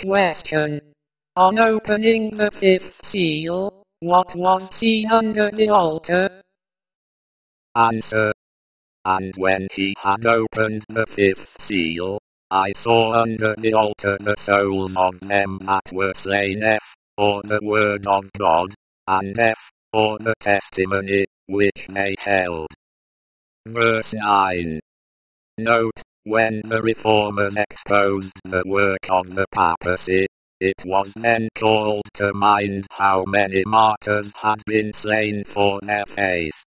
Question. On opening the fifth seal, what was seen under the altar? Answer. And when he had opened the fifth seal, I saw under the altar the souls of them that were slain, for the word of God, and for the testimony which they held. Verse 9. Note, when the Reformers exposed the work of the Papacy, it was then called to mind how many martyrs had been slain for their faith.